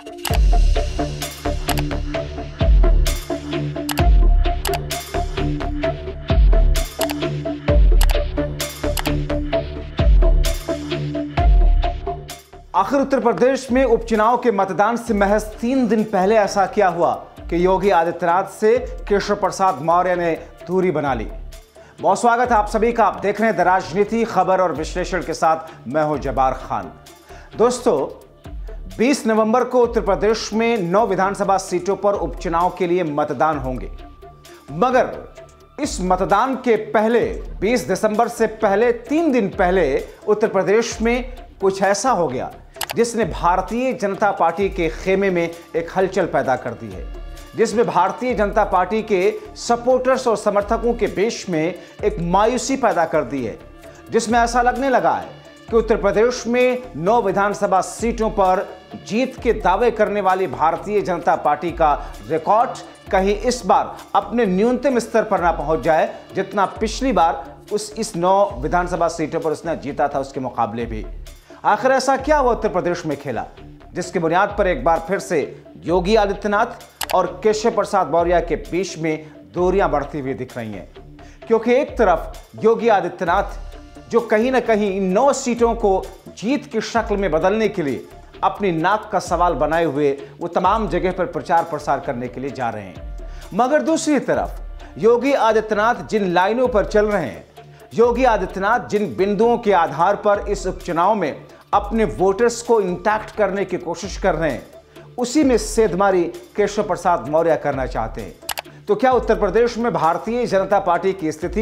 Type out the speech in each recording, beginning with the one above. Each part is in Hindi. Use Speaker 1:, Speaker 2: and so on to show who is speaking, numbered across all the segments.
Speaker 1: आखिर उत्तर प्रदेश में उपचुनाव के मतदान से महज 3 दिन पहले ऐसा क्या हुआ कि योगी आदित्यनाथ से केशव प्रसाद मौर्य ने दूरी बना ली। बहुत स्वागत है आप सभी का। आप देख रहे हैं द राजनीति, खबर और विश्लेषण के साथ मैं हूं जब्बार खान। दोस्तों, 20 नवंबर को उत्तर प्रदेश में 9 विधानसभा सीटों पर उपचुनाव के लिए मतदान होंगे, मगर इस मतदान के पहले 20 दिसंबर से पहले 3 दिन पहले उत्तर प्रदेश में कुछ ऐसा हो गया जिसने भारतीय जनता पार्टी के खेमे में एक हलचल पैदा कर दी है, जिसमें भारतीय जनता पार्टी के सपोर्टर्स और समर्थकों के बीच में एक मायूसी पैदा कर दी है, जिसमें ऐसा लगने लगा है कि उत्तर प्रदेश में 9 विधानसभा सीटों पर जीत के दावे करने वाली भारतीय जनता पार्टी का रिकॉर्ड कहीं इस बार अपने न्यूनतम स्तर पर ना पहुंच जाए जितना पिछली बार इस 9 विधानसभा सीटों पर उसने जीता था उसके मुकाबले भी। आखिर ऐसा क्या हुआ उत्तर प्रदेश में खेला जिसकी बुनियाद पर एक बार फिर से योगी आदित्यनाथ और केशव प्रसाद मौर्य के बीच में दूरियां बढ़ती हुई दिख रही हैं? क्योंकि एक तरफ योगी आदित्यनाथ जो कहीं ना कहीं इन 9 सीटों को जीत की शक्ल में बदलने के लिए अपनी नाक का सवाल बनाए हुए वो तमाम जगह पर प्रचार प्रसार करने के लिए जा रहे हैं, मगर दूसरी तरफ योगी आदित्यनाथ जिन लाइनों पर चल रहे हैं, योगी आदित्यनाथ जिन बिंदुओं के आधार पर इस उपचुनाव में अपने वोटर्स को इंटैक्ट करने की कोशिश कर रहे हैं, उसी में सेंधमारी केशव प्रसाद मौर्य करना चाहते हैं। तो क्या उत्तर प्रदेश में भारतीय जनता पार्टी की स्थिति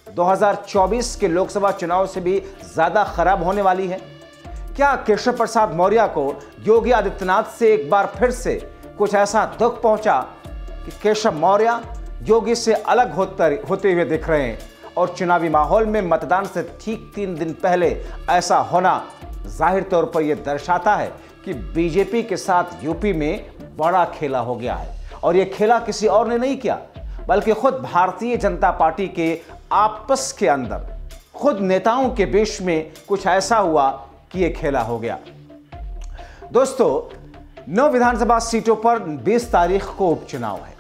Speaker 1: 2024 के लोकसभा चुनाव से भी ज्यादा खराब होने वाली है? क्या केशव प्रसाद मौर्य को योगी आदित्यनाथ से एक बार फिर से कुछ ऐसा दुख पहुंचा कि केशव मौर्य योगी से अलग होते हुए दिख रहे हैं और चुनावी माहौल में मतदान से ठीक 3 दिन पहले ऐसा होना जाहिर तौर पर यह दर्शाता है कि बीजेपी के साथ यूपी में बड़ा खेला हो गया है। और यह खेला किसी और ने नहीं किया बल्कि खुद भारतीय जनता पार्टी के आपस के अंदर, खुद नेताओं के बीच में कुछ ऐसा हुआ कि यह खेला हो गया। दोस्तों, 9 विधानसभा सीटों पर 20 तारीख को उपचुनाव है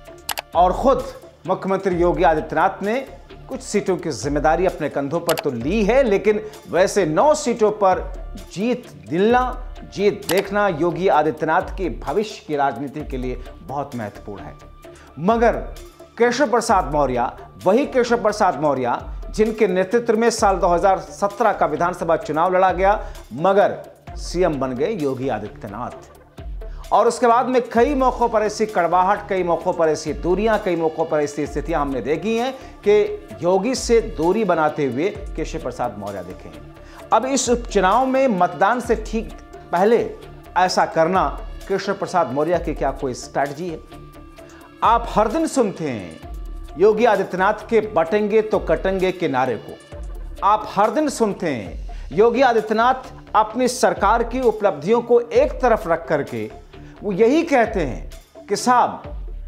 Speaker 1: और खुद मुख्यमंत्री योगी आदित्यनाथ ने कुछ सीटों की जिम्मेदारी अपने कंधों पर तो ली है, लेकिन वैसे 9 सीटों पर जीत दिलना, जीत देखना योगी आदित्यनाथ के भविष्य की राजनीति के लिए बहुत महत्वपूर्ण है। मगर केशव प्रसाद मौर्य, वही केशव प्रसाद मौर्य जिनके नेतृत्व में साल 2017 का विधानसभा चुनाव लड़ा गया, मगर सीएम बन गए योगी आदित्यनाथ। और उसके बाद में कई मौकों पर ऐसी कड़वाहट, कई मौकों पर ऐसी दूरियां, कई मौकों पर ऐसी स्थितियां हमने देखी हैं कि योगी से दूरी बनाते हुए केशव प्रसाद मौर्य दिखे हैं। अब इस उपचुनाव में मतदान से ठीक पहले ऐसा करना केशव प्रसाद मौर्य की क्या कोई स्ट्रैटेजी है? आप हर दिन सुनते हैं योगी आदित्यनाथ के बटेंगे तो कटेंगे के नारे को। आप हर दिन सुनते हैं योगी आदित्यनाथ अपनी सरकार की उपलब्धियों को एक तरफ रख करके वो यही कहते हैं कि साहब,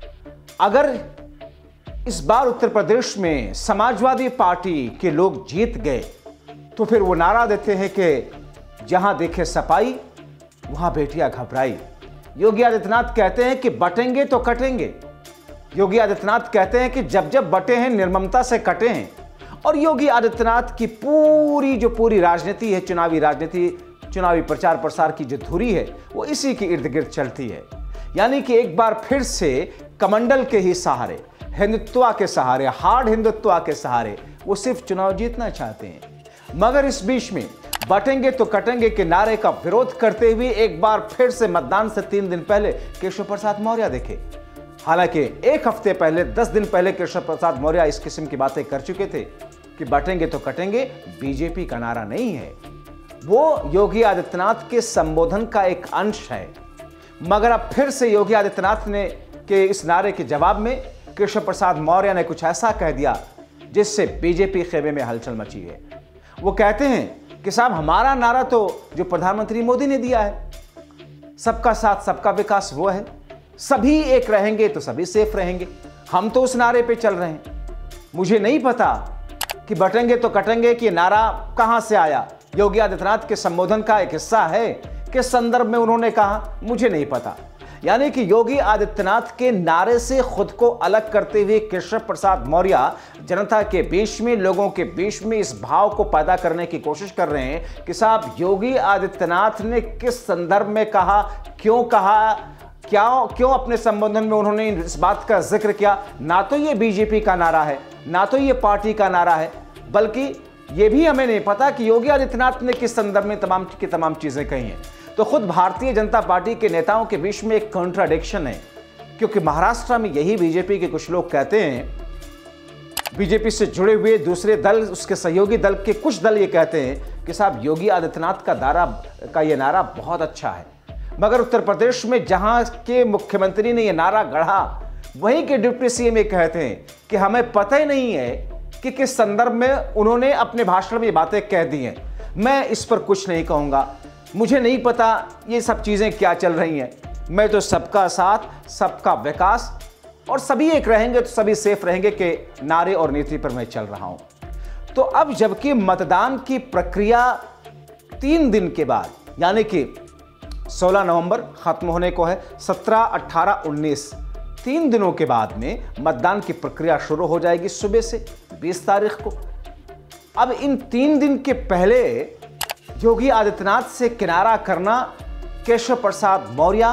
Speaker 1: अगर इस बार उत्तर प्रदेश में समाजवादी पार्टी के लोग जीत गए तो फिर वो नारा देते हैं कि जहां देखे सपाई वहां बेटियां घबराई। योगी आदित्यनाथ कहते हैं कि बटेंगे तो कटेंगे। योगी आदित्यनाथ कहते हैं कि जब जब बटे हैं निर्ममता से कटे हैं। और योगी आदित्यनाथ की पूरी राजनीति है, चुनावी राजनीति, चुनावी प्रचार प्रसार की जो धुरी है वो इसी के इर्द गिर्द चलती है। यानी कि एक बार फिर से कमंडल के ही सहारे, हिंदुत्व के सहारे, हार्ड हिंदुत्व के सहारे वो सिर्फ चुनाव जीतना चाहते हैं। मगर इस बीच में बटेंगे तो कटेंगे के नारे का विरोध करते हुए एक बार फिर से मतदान से 3 दिन पहले केशव प्रसाद मौर्य दिखे। हालांकि एक हफ्ते पहले, 10 दिन पहले केशव प्रसाद मौर्य इस किस्म की बातें कर चुके थे कि बटेंगे तो कटेंगे बीजेपी का नारा नहीं है, वो योगी आदित्यनाथ के संबोधन का एक अंश है। मगर अब फिर से योगी आदित्यनाथ ने के इस नारे के जवाब में केशव प्रसाद मौर्य ने कुछ ऐसा कह दिया जिससे बीजेपी खेमे में हलचल मची है। वो कहते हैं कि साहब, हमारा नारा तो जो प्रधानमंत्री मोदी ने दिया है, सबका साथ सबका विकास, वो है, सभी एक रहेंगे तो सभी सेफ रहेंगे। हम तो उस नारे पे चल रहे हैं। मुझे नहीं पता कि बटेंगे तो कटेंगे कि नारा कहां से आया, योगी आदित्यनाथ के संबोधन का एक हिस्सा है किस संदर्भ में उन्होंने कहा, मुझे नहीं पता। यानी कि योगी आदित्यनाथ के नारे से खुद को अलग करते हुए केशव प्रसाद मौर्य जनता के बीच में, लोगों के बीच में इस भाव को पैदा करने की कोशिश कर रहे हैं कि साहब योगी आदित्यनाथ ने किस संदर्भ में कहा, क्यों अपने संबोधन में उन्होंने इस बात का जिक्र किया। ना तो ये बीजेपी का नारा है, ना तो ये पार्टी का नारा है, बल्कि ये भी हमें नहीं पता कि योगी आदित्यनाथ ने किस संदर्भ में तमाम चीजें कही हैं। तो खुद भारतीय जनता पार्टी के नेताओं के बीच में एक कॉन्ट्राडिक्शन है, क्योंकि महाराष्ट्र में यही बीजेपी के कुछ लोग कहते हैं, बीजेपी से जुड़े हुए दूसरे दल, उसके सहयोगी दल के कुछ दल ये कहते हैं कि साहब योगी आदित्यनाथ का ये नारा बहुत अच्छा है, मगर उत्तर प्रदेश में जहां के मुख्यमंत्री ने ये नारा गढ़ा, वहीं के डिप्टी सीएम ये कहते हैं कि हमें पता ही नहीं है कि किस संदर्भ में उन्होंने अपने भाषण में ये बातें कह दी हैं। मैं इस पर कुछ नहीं कहूँगा, मुझे नहीं पता ये सब चीज़ें क्या चल रही हैं। मैं तो सबका साथ, सबका विकास और सभी एक रहेंगे तो सभी सेफ रहेंगे के नारे और नीति पर मैं चल रहा हूँ। तो अब जबकि मतदान की प्रक्रिया 3 दिन के बाद, यानी कि 16 नवंबर खत्म होने को है, 17, 18, 19 3 दिनों के बाद में मतदान की प्रक्रिया शुरू हो जाएगी सुबह से 20 तारीख को। अब इन 3 दिन के पहले योगी आदित्यनाथ से किनारा करना केशव प्रसाद मौर्य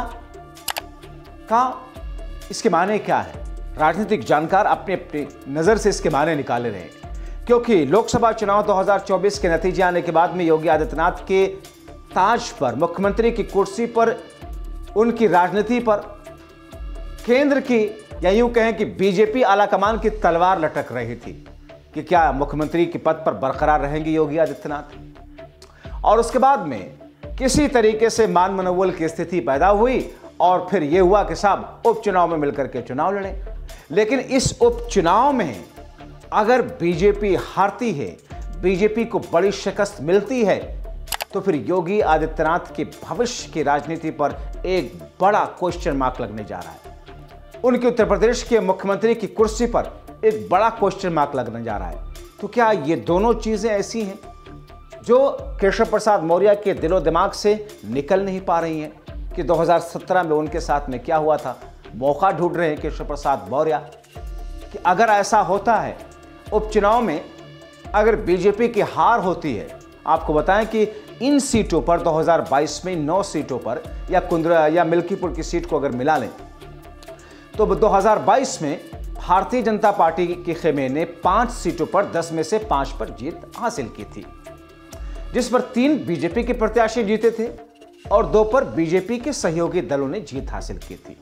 Speaker 1: का, इसके मायने क्या है? राजनीतिक जानकार अपनी अपनी नजर से इसके मायने निकाले रहे, क्योंकि लोकसभा चुनाव 2024 के नतीजे आने के बाद में योगी आदित्यनाथ के ताज पर, मुख्यमंत्री की कुर्सी पर, उनकी राजनीति पर केंद्र की, या यूं कहें कि बीजेपी आलाकमान की तलवार लटक रही थी कि क्या मुख्यमंत्री के पद पर बरकरार रहेंगे योगी आदित्यनाथ। और उसके बाद में किसी तरीके से मान मनोबल की स्थिति पैदा हुई और फिर यह हुआ कि साहब उपचुनाव में मिलकर के चुनाव लड़े। लेकिन इस उपचुनाव में अगर बीजेपी हारती है, बीजेपी को बड़ी शिकस्त मिलती है, तो फिर योगी आदित्यनाथ के भविष्य की राजनीति पर एक बड़ा क्वेश्चन मार्क लगने जा रहा है। उनके उत्तर प्रदेश के मुख्यमंत्री की कुर्सी पर एक बड़ा क्वेश्चन मार्क लगने जा रहा है। तो क्या ये दोनों चीजें ऐसी हैं जो केशव प्रसाद मौर्य के दिलो दिमाग से निकल नहीं पा रही हैं कि 2017 में उनके साथ में क्या हुआ था? मौका ढूंढ रहे हैं केशव प्रसाद मौर्य कि अगर ऐसा होता है उपचुनाव में, अगर बीजेपी की हार होती है, आपको बताएं कि इन सीटों पर 2022 में 9 सीटों पर, या कुंद्रा या मिल्कीपुर की सीट को अगर मिला लें, तो 2022 में भारतीय जनता पार्टी के खेमे ने 5 सीटों पर 10 में से 5 पर जीत हासिल की थी, जिस पर 3 बीजेपी के प्रत्याशी जीते थे और 2 पर बीजेपी के सहयोगी दलों ने जीत हासिल की थी।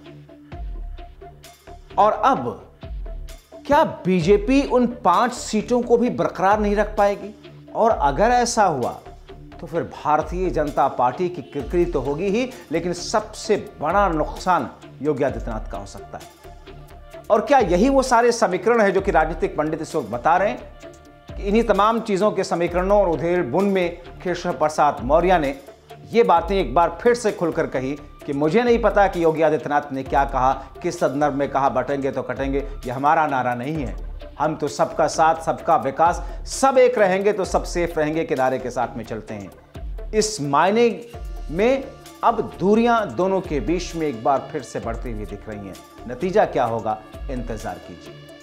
Speaker 1: और अब क्या बीजेपी उन 5 सीटों को भी बरकरार नहीं रख पाएगी? और अगर ऐसा हुआ तो फिर भारतीय जनता पार्टी की किरकिरी तो होगी ही, लेकिन सबसे बड़ा नुकसान योगी आदित्यनाथ का हो सकता है। और क्या यही वो सारे समीकरण है जो कि राजनीतिक पंडित इस वक्त बता रहे हैं कि इन्हीं तमाम चीजों के समीकरणों और उधेड़-बुन में केशव प्रसाद मौर्य ने ये बातें एक बार फिर से खुलकर कही कि मुझे नहीं पता कि योगी आदित्यनाथ ने क्या कहा, किस संदर्भ में कहा, बटेंगे तो कटेंगे, ये हमारा नारा नहीं है। हम तो सबका साथ, सबका विकास, सब एक रहेंगे तो सब सेफ रहेंगे के नारे के साथ में चलते हैं। इस मायने में अब दूरियां दोनों के बीच में एक बार फिर से बढ़ती हुई दिख रही हैं। नतीजा क्या होगा, इंतजार कीजिए।